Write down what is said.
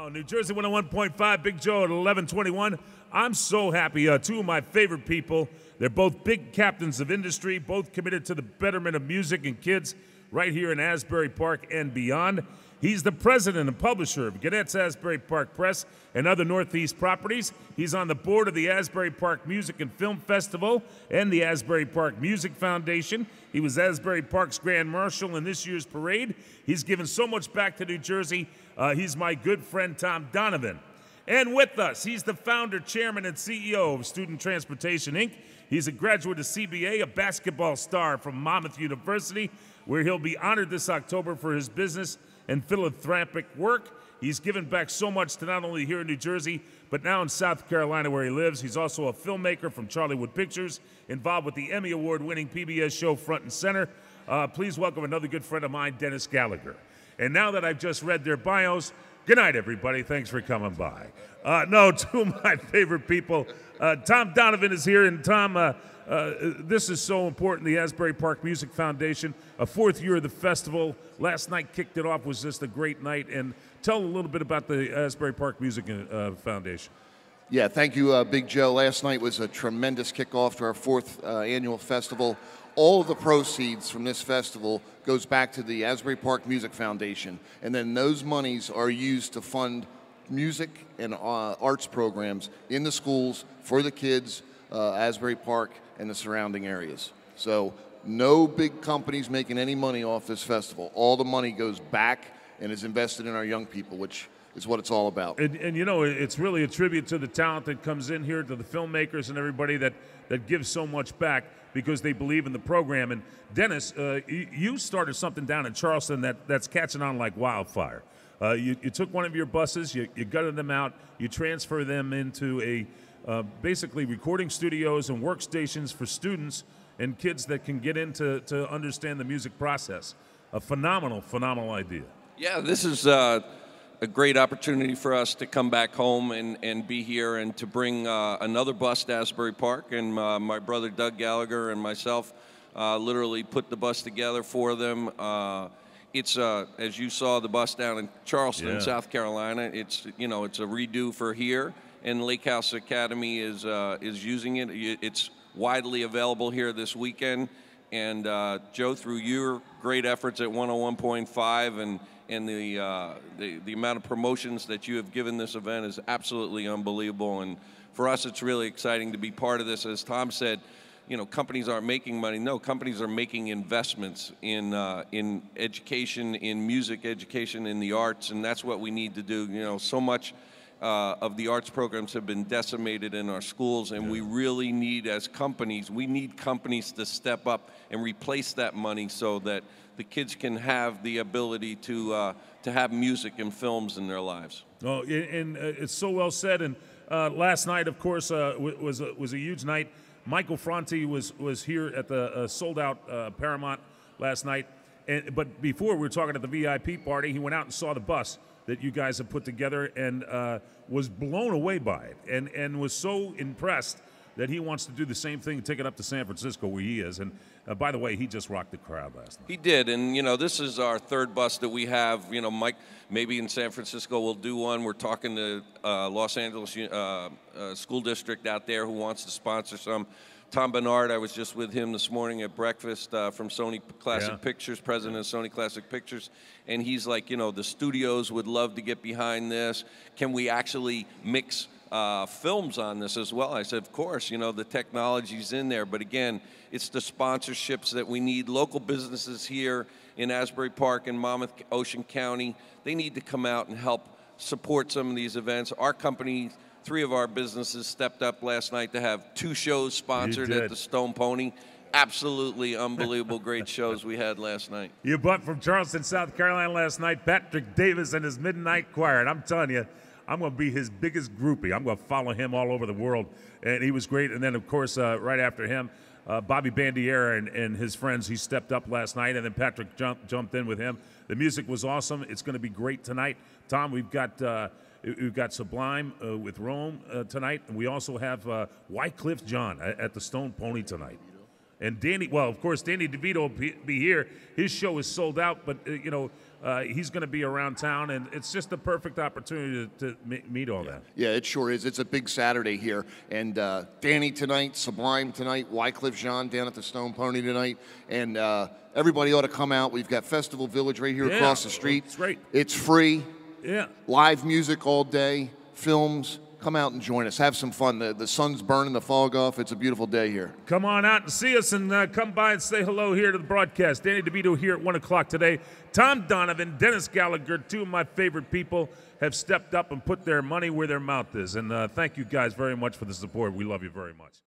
New Jersey 101.5, Big Joe at 1121. I'm so happy. Two of my favorite people. They're both big captains of industry, both committed to the betterment of music and kids right here in Asbury Park and beyond. He's the president and publisher of Gannett's Asbury Park Press and other Northeast properties. He's on the board of the Asbury Park Music and Film Festival and the Asbury Park Music Foundation. He was Asbury Park's Grand Marshal in this year's parade. He's given so much back to New Jersey. He's my good friend, Tom Donovan. And with us, he's the founder, chairman, and CEO of Student Transportation, Inc. He's a graduate of CBA, a basketball star from Monmouth University, where he'll be honored this October for his business and philanthropic work. He's given back so much to not only here in New Jersey, but now in South Carolina where he lives. He's also a filmmaker from Charliewood Pictures, involved with the Emmy Award-winning PBS show Front and Center. Please welcome another good friend of mine, Denis Gallagher. And now that I've just read their bios, good night, everybody. Thanks for coming by. Two of my favorite people. Tom Donovan is here, and Tom, this is so important, the Asbury Park Music Foundation, a fourth year of the festival. Last night kicked it off, was just a great night. And tell a little bit about the Asbury Park Music Foundation. Yeah, thank you, Big Joe. Last night was a tremendous kickoff to our fourth annual festival. All of the proceeds from this festival goes back to the Asbury Park Music Foundation, and then those monies are used to fund music and arts programs in the schools for the kids, Asbury Park and the surrounding areas. So no big companies making any money off this festival. All the money goes back and is invested in our young people, which is what it's all about. And you know, it's really a tribute to the talent that comes in here, to the filmmakers and everybody that gives so much back because they believe in the program. And Denis, you started something down in Charleston that's catching on like wildfire. You took one of your buses, you gutted them out, you transfer them into basically recording studios and workstations for students and kids that can get in to understand the music process. A phenomenal, phenomenal idea. Yeah, this is a great opportunity for us to come back home and be here and to bring another bus to Asbury Park. And my brother Doug Gallagher and myself literally put the bus together for them. It's as you saw the bus down in Charleston, South Carolina. It's a redo for here, and Lake House Academy is using it. It's widely available here this weekend. And Joe, through your great efforts at 101.5 and the amount of promotions that you have given this event is absolutely unbelievable. And for us, it's really exciting to be part of this. As Tom said, you know, companies aren't making money. No, companies are making investments in education, in music education, in the arts, and that's what we need to do. You know, so much of the arts programs have been decimated in our schools, and we really need, as companies, we need companies to step up and replace that money so that the kids can have the ability to have music and films in their lives. Oh, and it's so well said. And last night, of course, was a huge night. Michael Franti was here at the sold-out Paramount last night. But before, we were talking at the VIP party. He went out and saw the bus that you guys have put together and was blown away by it and was so impressed that he wants to do the same thing and take it up to San Francisco where he is. And by the way, he just rocked the crowd last night. He did, and you know, this is our third bus that we have. You know, Mike, maybe in San Francisco we'll do one. We're talking to Los Angeles School District out there who wants to sponsor some. Tom Bernard, I was just with him this morning at breakfast from Sony Classic Pictures, president of Sony Classic Pictures, and he's like, you know, the studios would love to get behind this. Can we actually mix films on this as well? I said, of course, you know, the technology's in there, but again, it's the sponsorships that we need. Local businesses here in Asbury Park and Monmouth, Ocean County, they need to come out and help support some of these events. Our company, 3 of our businesses stepped up last night to have 2 shows sponsored at the Stone Pony. Absolutely unbelievable great shows we had last night. You bought from Charleston, South Carolina last night, Patrick Davis and his Midnight Choir. And I'm telling you, I'm going to be his biggest groupie. I'm going to follow him all over the world. And he was great. And then, of course, right after him, Bobby Bandiera and his friends, he stepped up last night. And then Patrick jumped in with him. The music was awesome. It's going to be great tonight. Tom, we've got Sublime with Rome tonight. And we also have Wycliffe John at the Stone Pony tonight. And Danny, well, of course, Danny DeVito will be here. His show is sold out, but, he's going to be around town, and it's just a perfect opportunity to meet all that. Yeah, it sure is. It's a big Saturday here. And Danny tonight, Sublime tonight, Wycliffe Jean down at the Stone Pony tonight. And everybody ought to come out. We've got Festival Village right here across the street. It's great. It's free. Yeah. Live music all day, films. Come out and join us. Have some fun. The sun's burning, the fog off. It's a beautiful day here. Come on out and see us, and come by and say hello here to the broadcast. Danny DeVito here at 1 o'clock today. Tom Donovan, Denis Gallagher, two of my favorite people, have stepped up and put their money where their mouth is. And thank you guys very much for the support. We love you very much.